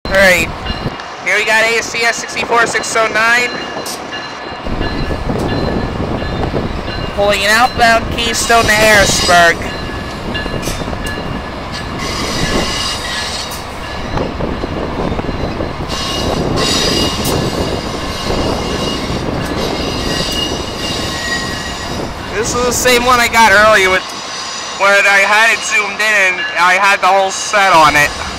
Alright, here we got ACS-64 609. Pulling an outbound Keystone to Harrisburg. This is the same one I got earlier with when I had it zoomed in and I had the whole set on it.